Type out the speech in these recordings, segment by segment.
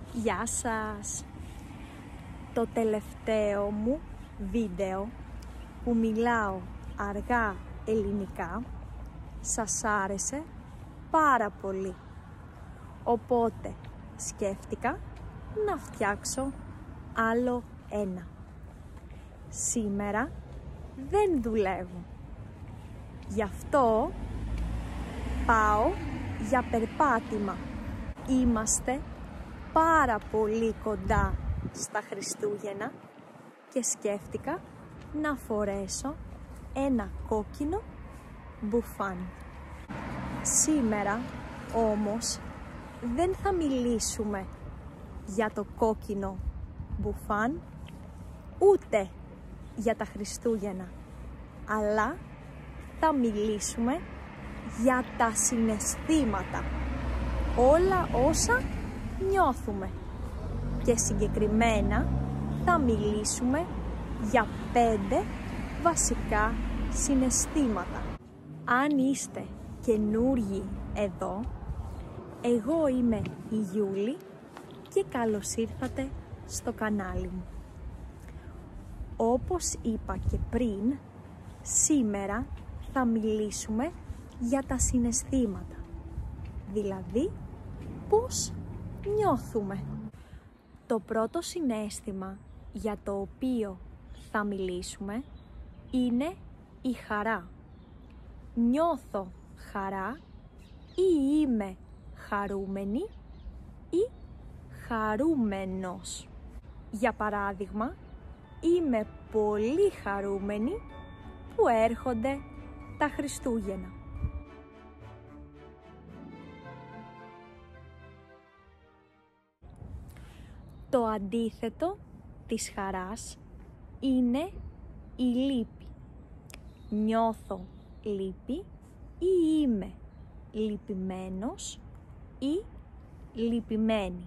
Γεια σας! Το τελευταίο μου βίντεο που μιλάω αργά ελληνικά σας άρεσε πάρα πολύ, οπότε σκέφτηκα να φτιάξω άλλο ένα. Σήμερα δεν δουλεύω, γι' αυτό πάω για περπάτημα. Είμαστε πάρα πολύ κοντά στα Χριστούγεννα και σκέφτηκα να φορέσω ένα κόκκινο μπουφάν. Σήμερα όμως δεν θα μιλήσουμε για το κόκκινο μπουφάν ούτε για τα Χριστούγεννα, αλλά θα μιλήσουμε για τα συναισθήματα, όλα όσα νιώθουμε, και συγκεκριμένα θα μιλήσουμε για 5 βασικά συναισθήματα. Αν είστε καινούργοι εδώ, εγώ είμαι η Γιούλη και καλώς ήρθατε στο κανάλι μου. Όπως είπα και πριν, σήμερα θα μιλήσουμε για τα συναισθήματα, δηλαδή πώς νιώθουμε. Το πρώτο συναίσθημα για το οποίο θα μιλήσουμε είναι η χαρά. Νιώθω χαρά ή είμαι χαρούμενη ή χαρούμενος. Για παράδειγμα, είμαι πολύ χαρούμενη που έρχονται τα Χριστούγεννα. Το αντίθετο της χαράς είναι η λύπη. Νιώθω λύπη ή είμαι λυπημένος ή λυπημένη.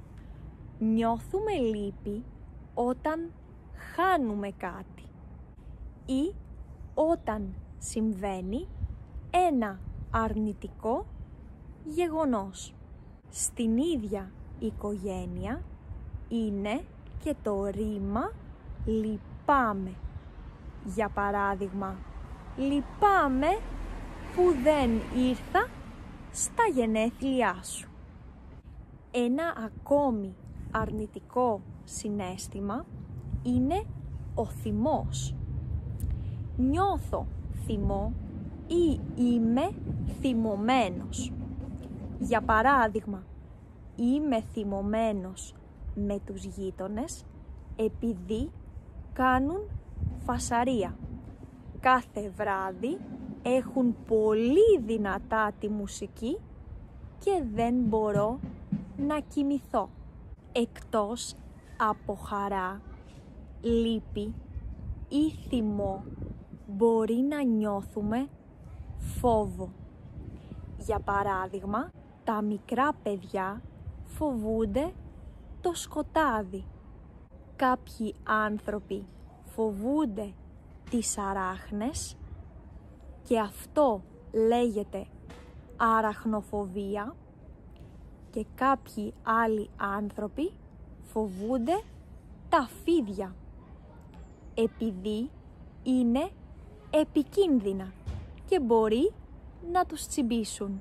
Νιώθουμε λύπη όταν χάνουμε κάτι ή όταν συμβαίνει ένα αρνητικό γεγονός. Στην ίδια οικογένεια είναι και το ρήμα λυπάμαι. Για παράδειγμα, λυπάμαι που δεν ήρθα στα γενέθλιά σου. Ένα ακόμη αρνητικό συναίσθημα είναι ο θυμός. Νιώθω θυμό ή είμαι θυμωμένος. Για παράδειγμα, είμαι θυμωμένος με τους γείτονες επειδή κάνουν φασαρία. Κάθε βράδυ έχουν πολύ δυνατά τη μουσική και δεν μπορώ να κοιμηθώ. Εκτός από χαρά, λύπη ή θυμό, μπορεί να νιώθουμε φόβο. Για παράδειγμα, τα μικρά παιδιά φοβούνται το σκοτάδι. Κάποιοι άνθρωποι φοβούνται τις αράχνες και αυτό λέγεται αραχνοφοβία, και κάποιοι άλλοι άνθρωποι φοβούνται τα φίδια επειδή είναι επικίνδυνα και μπορεί να τους τσιμπήσουν.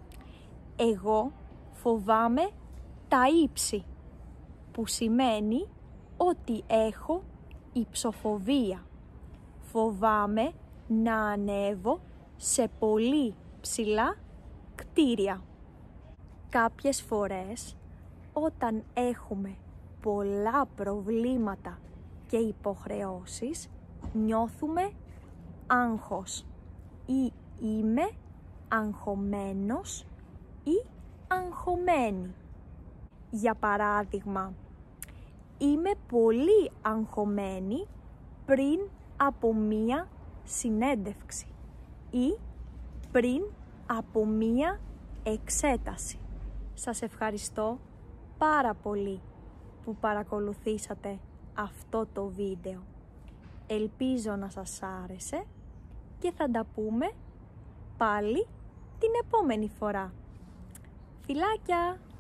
Εγώ φοβάμαι τα ύψη, που σημαίνει ότι έχω υψοφοβία. Φοβάμαι να ανέβω σε πολύ ψηλά κτίρια. Κάποιες φορές, όταν έχουμε πολλά προβλήματα και υποχρεώσεις, νιώθουμε άγχος ή είμαι αγχωμένος ή αγχωμένη. Για παράδειγμα, είμαι πολύ αγχωμένη πριν από μία συνέντευξη ή πριν από μία εξέταση. Σας ευχαριστώ πάρα πολύ που παρακολουθήσατε αυτό το βίντεο. Ελπίζω να σας άρεσε και θα τα πούμε πάλι την επόμενη φορά. Φιλάκια!